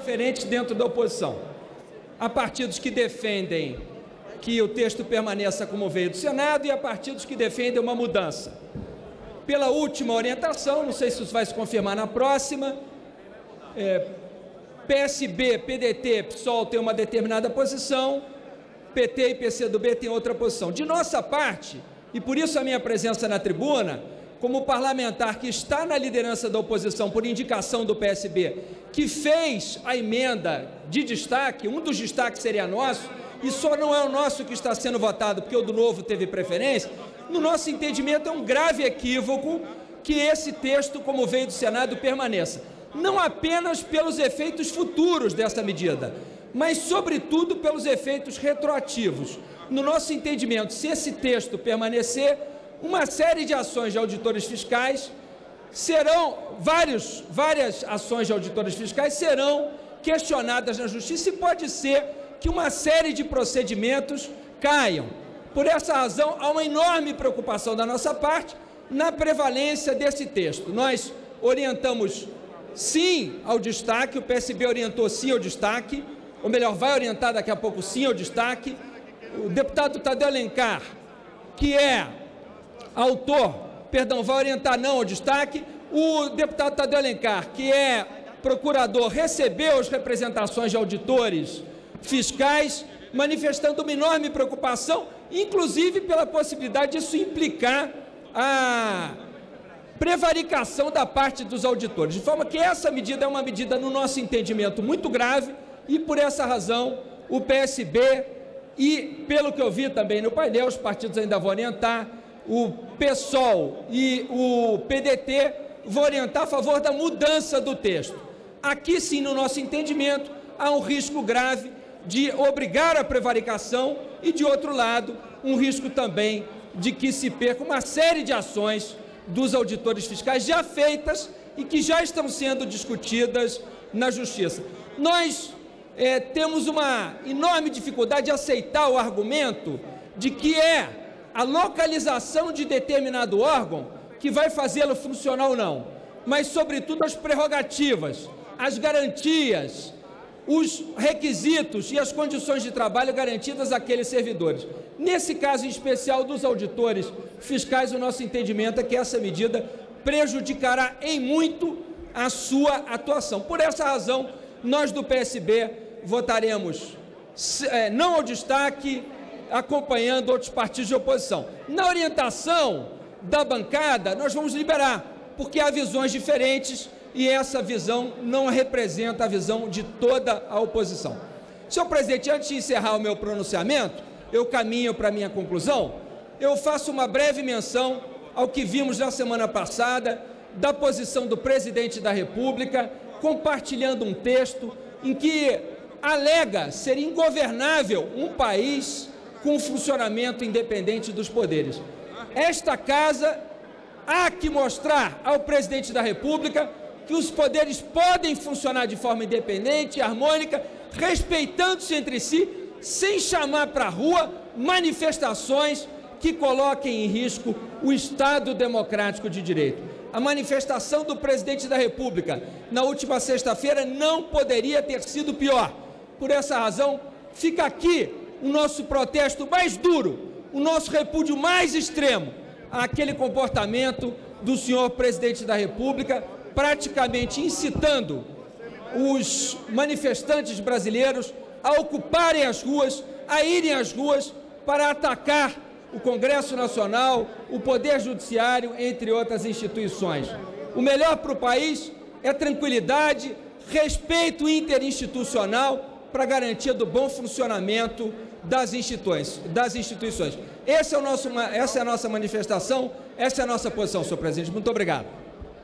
diferentes dentro da oposição. Há partidos que defendem que o texto permaneça como veio do Senado e há partidos que defendem uma mudança. Pela última orientação, não sei se isso vai se confirmar na próxima, PSB, PDT, PSOL tem uma determinada posição, PT e PCdoB têm outra posição. De nossa parte, e por isso a minha presença na tribuna, como parlamentar que está na liderança da oposição por indicação do PSB, que fez a emenda de destaque, um dos destaques seria nosso, e só não é o nosso que está sendo votado porque o do Novo teve preferência, no nosso entendimento é um grave equívoco que esse texto, como veio do Senado, permaneça. Não apenas pelos efeitos futuros dessa medida, mas, sobretudo, pelos efeitos retroativos. No nosso entendimento, se esse texto permanecer, uma série de ações de auditores fiscais várias ações de auditores fiscais serão questionadas na Justiça e pode ser que uma série de procedimentos caiam. Por essa razão, há uma enorme preocupação da nossa parte na prevalência desse texto. Nós orientamos sim ao destaque, o PSB orientou sim ao destaque, ou melhor, vai orientar daqui a pouco sim ao destaque. O deputado Tadeu Alencar, que é autor, vai orientar não ao destaque. O deputado Tadeu Alencar, que é procurador, recebeu as representações de auditores fiscais, manifestando uma enorme preocupação, inclusive pela possibilidade disso implicar a prevaricação da parte dos auditores, de forma que essa medida é uma medida, no nosso entendimento, muito grave, e por essa razão o PSB e, pelo que eu vi também no painel, os partidos ainda vão orientar, o PSOL e o PDT vão orientar a favor da mudança do texto. Aqui sim, no nosso entendimento, há um risco grave de obrigar a prevaricação e, de outro lado, um risco também de que se perca uma série de ações dos auditores fiscais já feitas e que já estão sendo discutidas na Justiça. Nós temos uma enorme dificuldade de aceitar o argumento de que é a localização de determinado órgão que vai fazê-lo funcionar ou não, mas, sobretudo, as prerrogativas, as garantias, os requisitos e as condições de trabalho garantidas àqueles servidores. Nesse caso em especial dos auditores fiscais, o nosso entendimento é que essa medida prejudicará em muito a sua atuação. Por essa razão, nós do PSB votaremos não ao destaque, acompanhando outros partidos de oposição. Na orientação da bancada, nós vamos liberar, porque há visões diferentes e essa visão não representa a visão de toda a oposição. Senhor presidente, antes de encerrar o meu pronunciamento, eu caminho para a minha conclusão, eu faço uma breve menção ao que vimos na semana passada, da posição do presidente da República, compartilhando um texto em que alega ser ingovernável um país com funcionamento independente dos poderes. Esta casa há que mostrar ao presidente da República que os poderes podem funcionar de forma independente e harmônica, respeitando-se entre si, sem chamar para a rua manifestações que coloquem em risco o Estado democrático de direito. A manifestação do presidente da República na última sexta-feira não poderia ter sido pior. Por essa razão, fica aqui o nosso protesto mais duro, o nosso repúdio mais extremo àquele comportamento do senhor presidente da República, praticamente incitando os manifestantes brasileiros a ocuparem as ruas, a irem às ruas para atacar o Congresso Nacional, o Poder Judiciário, entre outras instituições. O melhor para o país é tranquilidade, respeito interinstitucional para a garantia do bom funcionamento das instituições. Essa é a nossa manifestação, essa é a nossa posição, senhor presidente. Muito obrigado.